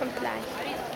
kommt gleich.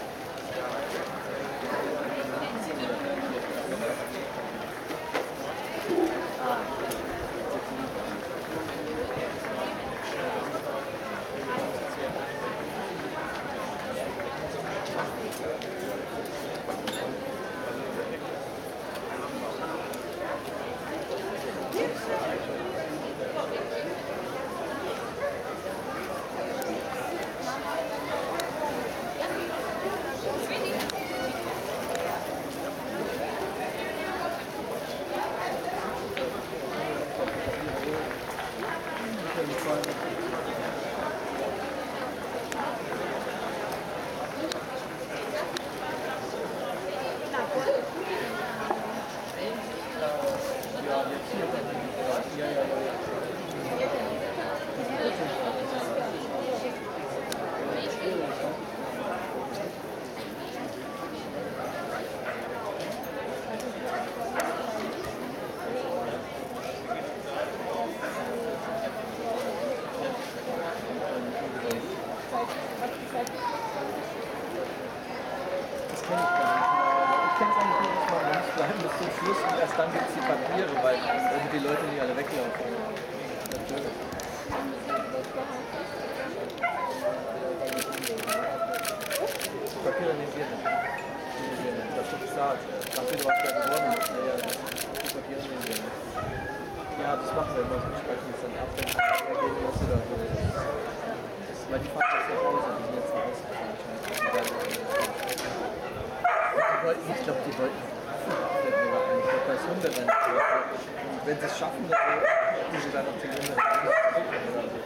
Dann gibt es die Papiere, weil damit die Leute nicht alle weglaufen. Natürlich. Die Papiere nehmen wir nicht. Das ist gesagt. Nachdem du was da gewonnen hast, ja, die Papiere nehmen wir nicht. Ja, das machen wir immer. Wir sprechen es dann ab, wenn es Ergebnis oder so ist. Weil die fahren jetzt nach Hause, die sind jetzt nach Hause gefahren. Ich glaube, die wollten. Das Hunderennen. Wenn sie es schaffen, dann die sie dann auf die Hunderennen oder so.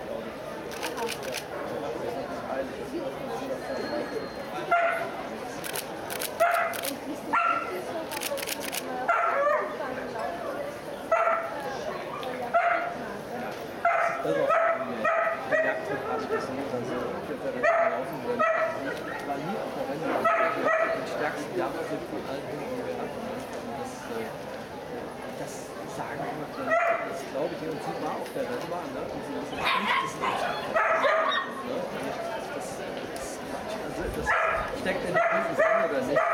Steckt in der Krise drin oder nicht?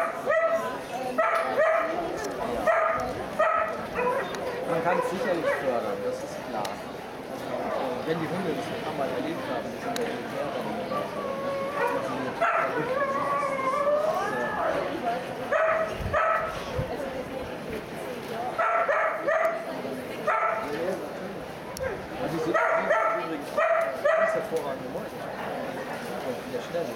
Man kann es sicherlich fördern, das ist klar. Wenn die Hunde das ein paar Mal erlebt haben, die sind ja die Förderung oder so. Das sind natürlich verrückt. Also die sind übrigens ganz hervorragende Mäuse. Und wieder schnell.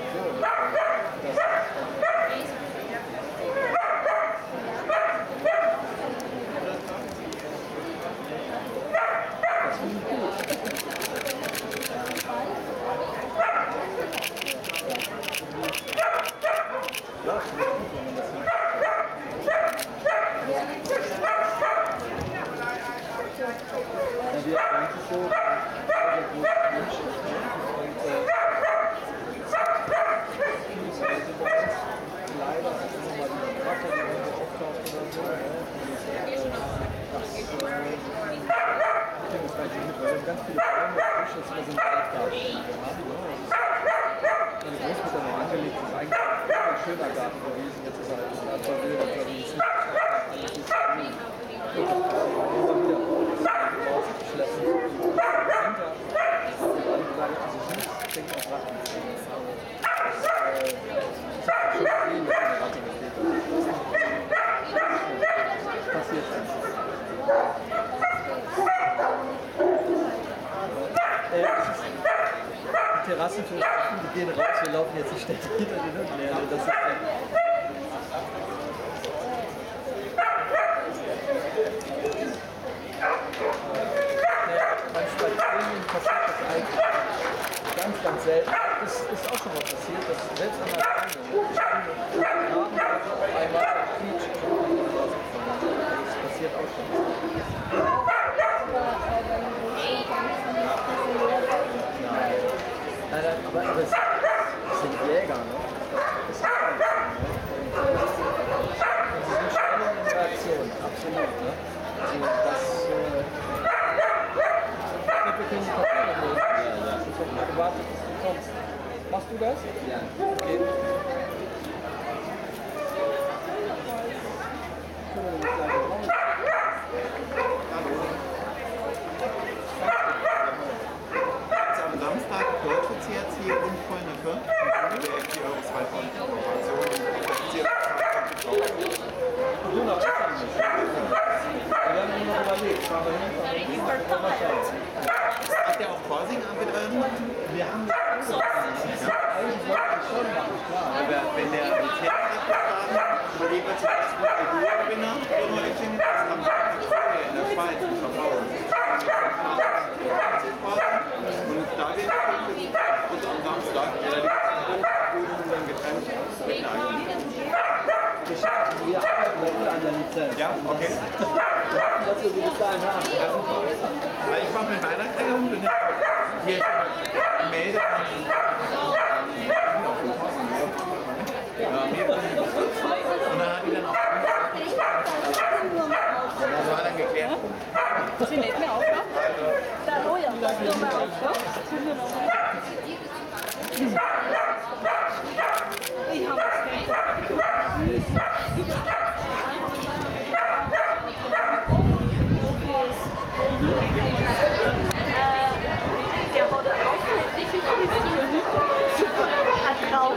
Terrassen für die gehen raus, wir laufen jetzt die Städte hinter den Hunden her. Das ist beim Spazieren passiert das eigentlich ganz selten. Das ist auch schon mal passiert, dass selbst an der Freundin auf einmal quietscht und rausgefallen. Das passiert auch schon. Nein, aber es sind Jäger, ne? Das ist halt so, ne? Und sie sind schnell in Reaktion, absolut, ne? Also das, wir können die Papiere lösen. Ich habe mal gewartet, bis du kommst. Machst du das? Ja. Okay. Am Samstag deutsche CRC und Freunde für 4,2 € Du noch besser nicht. Wir haben nur noch überlegt, fahren wir hin, mal schauen. Hat der auch Pausing angetragen? Wir haben das eigentlich wollte ich schon machen, klar. Aber wenn der Militär abgefahren überlegen wir zum Beispiel den Gewinner der Neuexing, das am Samstag vorher in der Schweiz im Verbrauch. Und da wird und am Samstag dann getrennt. Wir arbeiten an der Lizenz. Ja, okay. Das wir bis dahin haben. Weil ich mache mit Weihnachtsregelung, bin hier melde und dann hat die dann auch das war dann geklärt. Sie lädt mir auf, ja? Da, oh ja, das tun wir auf, ja? Ich habe es nicht. Der wurde aufwendig. Hat Traum.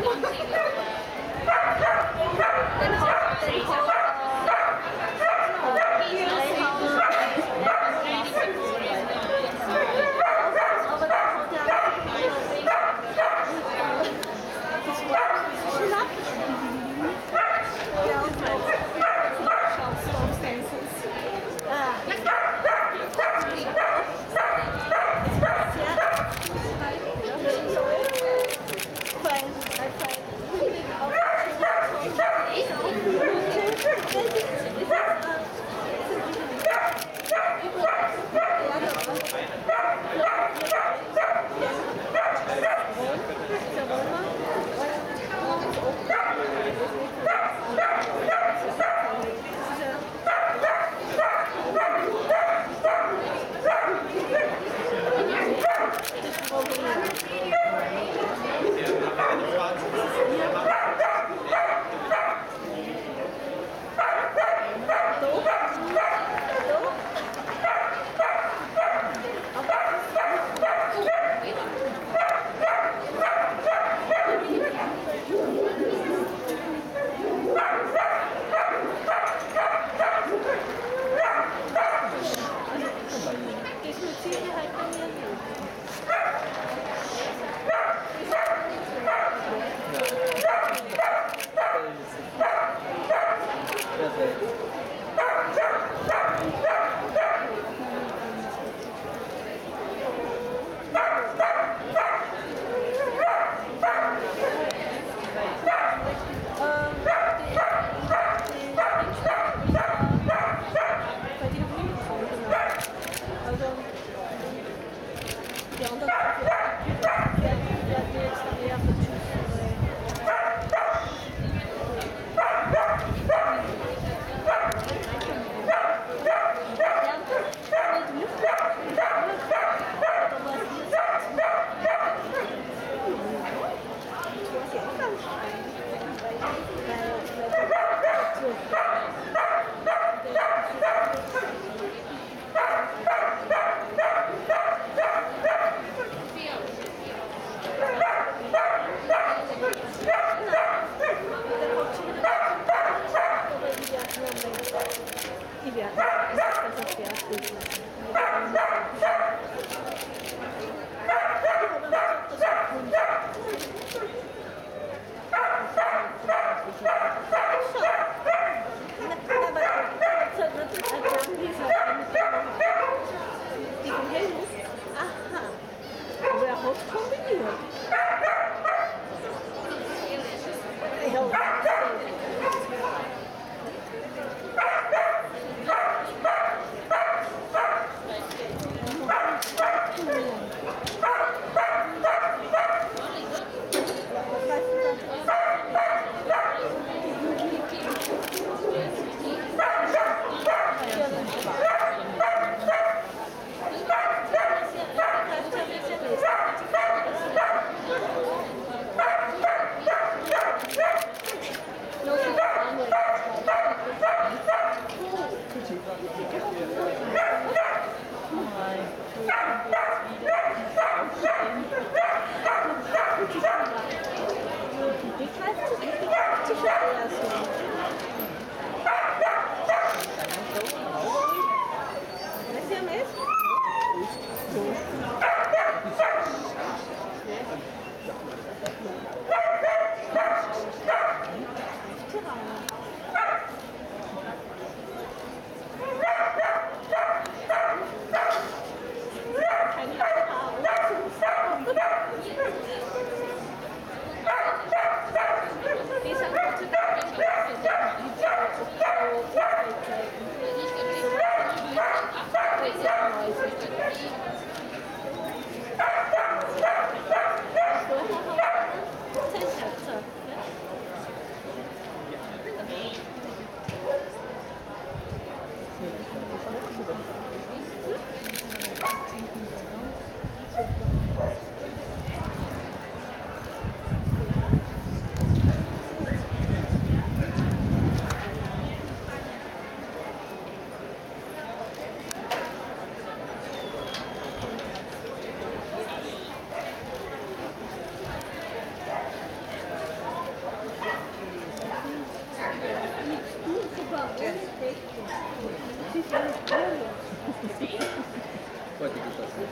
Heute geht das nicht.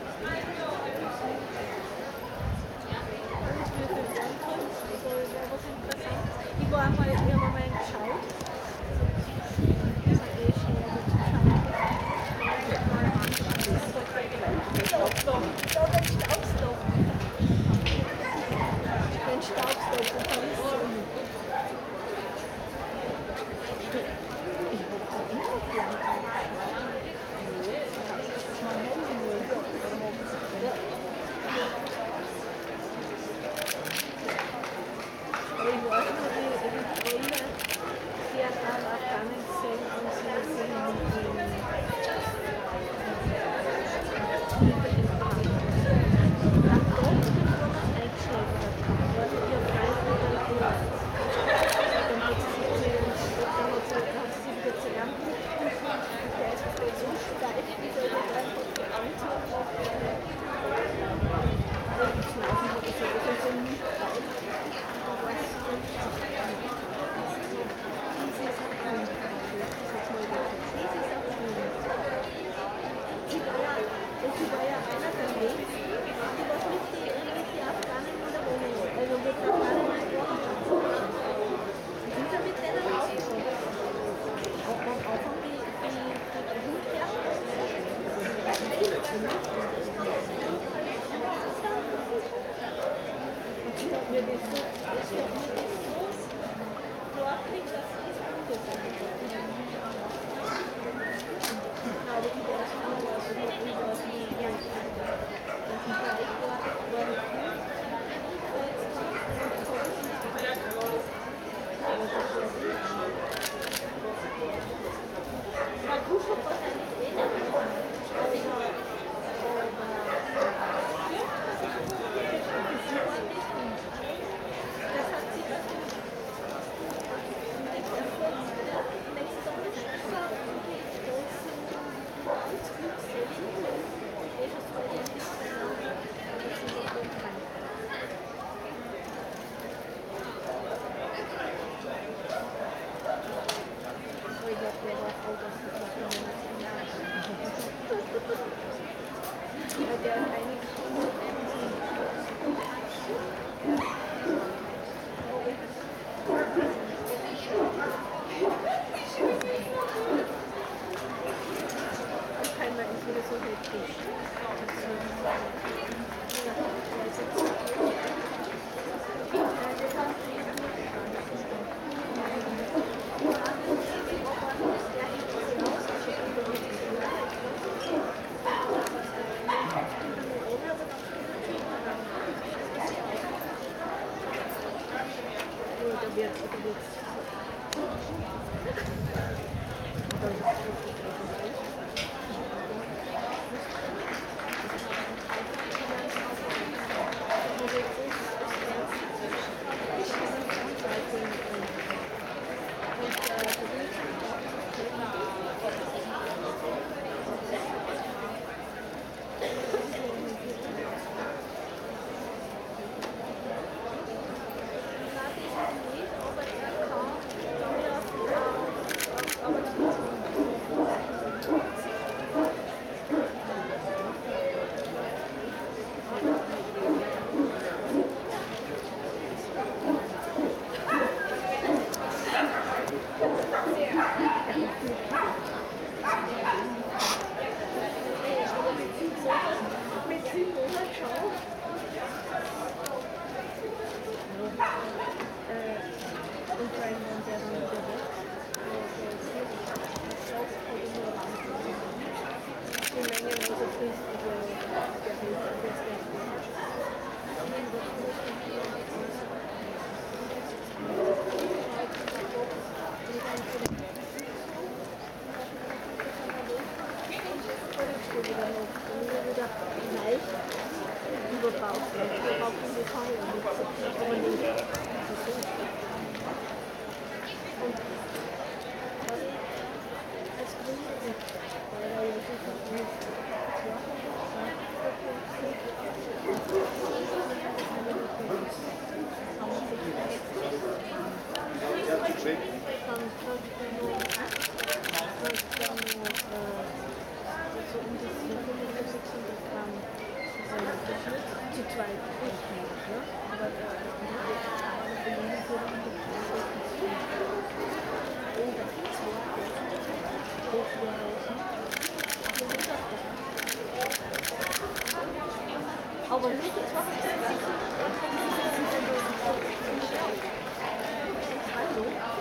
Ich war einmal, ich habe mal geschaut. Den Staubstopf. Aber